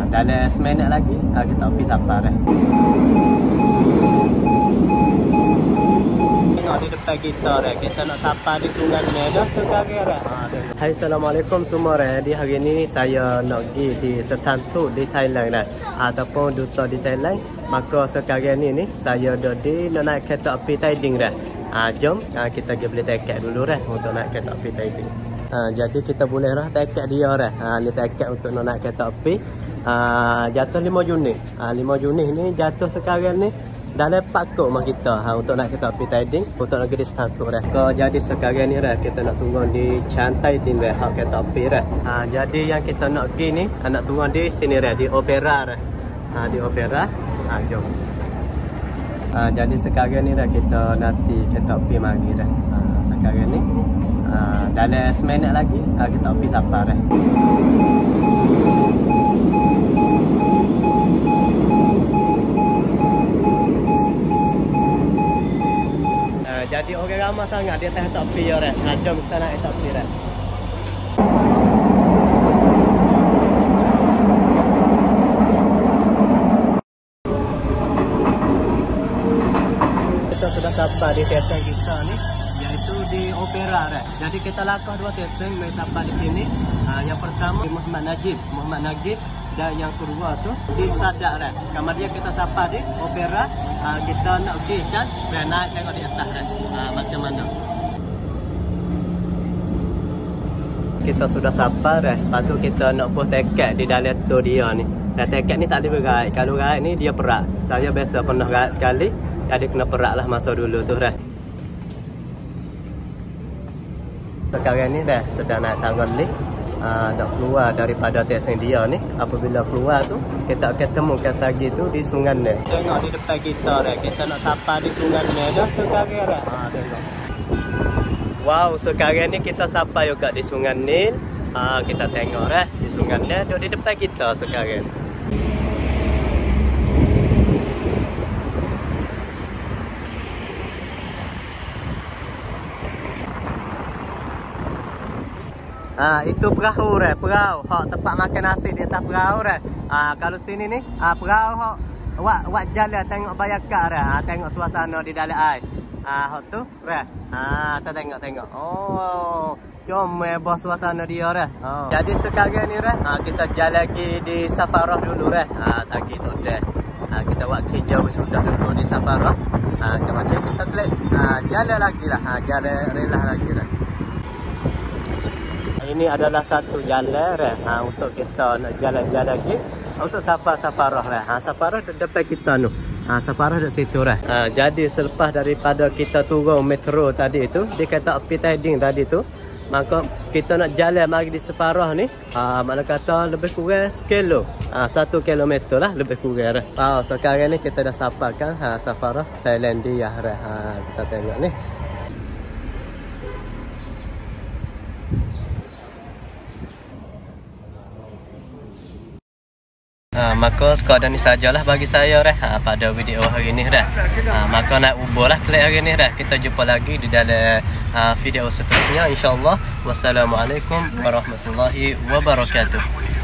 Dalam seminit lagi kita pergi sapa dah. Tengok di depan kita dah. Kita nak sapa di Sungai Medah sekarang dah. Hai, Assalamualaikum semua dah. Di hari ni saya nak pergi di Setantuk di Thailand dah. Ataupun duta di Thailand. Maka sekarang ni saya dah di nak naik kereta api Taiding dah. Jom kita pergi beli tiket dulu dah untuk naik kereta api Taiding. Jadi kita boleh lah tiket dia dah. Ni tiket untuk nak naik kereta api. Jatuh 5 Juni. 5 Juni ni jatuh sekarang ni dalam pakok mah kita untuk naik kereta api Taiding untuk negeri Setantuk dah. Jadi sekarang ni dah kita nak tunggu di Chantai Taiding dah hak kereta api dah. Jadi yang kita nak pergi ni nak tunggu di sini dah di Opera dah. Di Opera. Jom. Jadi sekarang ni dah kita nanti kereta api mari dah. Sekarang ni dalam seminit lagi kita api sapa dah. Jadi orang ramai sangat di atas kereta api dah. Jom kita naik kereta api dah. Kita sudah sampai di stesen kita ni, iaitu di Opera dah. Jadi kita lakah 2 stesen mai sampai di sini. Yang pertama di Muhammad Najib dan yang kedua tu di Sadak dah. Kemudian kita sampai di Opera, kita nak pergi kan naik tengok di atas dah. Macam mana? Kita sudah sampai dah. Lepas tu kita nak buat tiket di dalam tu dia ni. Dan tiket ni tak ada berat. Kalau berat ni dia perak. Saya biasa pernah berat sekali. Jadi kena perak lah masa dulu tu dah. Sekarang ni dah sedang naik tangga lift. Nak keluar daripada stesen dia ni. Apabila keluar tu kita akan temu kereta lagi tu di Sungai Nil. Tengok di depan kita dah. Kita nak sapa di Sungai Nil dah sekarang dah. Tengok. Wow, sekarang ni kita sapa juga di Sungai Nil. Kita tengok dah di Sungai Nil duduk di depan kita sekarang. Itu perahu dah, perahu. Hak tempat makan nasi di atas perahu dah. Kalau sini ni, perahu hak wak jalan tengok bayakak dah. Tengok suasana di dalam air. Hak tu dah. Kita tengok. Oh, comel suasana dia dah. Jadi sekarang ni dah, kita jalan lagi di Safarah dulu dah. Tadi tu dah. Kita buat hijau sudah dulu di Safarah. Kemudian kita jalan lagi lah. Jalan relah lagi dah. Ini adalah satu jalan untuk kita nak jalan-jalan lagi untuk Safarah dah. Safarah depan kita tu. Safarah di situ dah. Jadi selepas daripada kita turun metro tadi tu di kereta api Taiding tadi tu, maka kita nak jalan mari di Safarah ni, mana kata lebih kurang 1 kilo. 1 kilometer lah lebih kurang dah. Sekarang ni kita dah sapakan Safarah Thailandia dah. Kita tengok ni. Maka sekadar ni sajalah bagi saya dah pada video hari ni dah. Maka nak ubah lah klik hari ni dah. Kita jumpa lagi di dalam video seterusnya insya-Allah. Wassalamualaikum warahmatullahi wabarakatuh.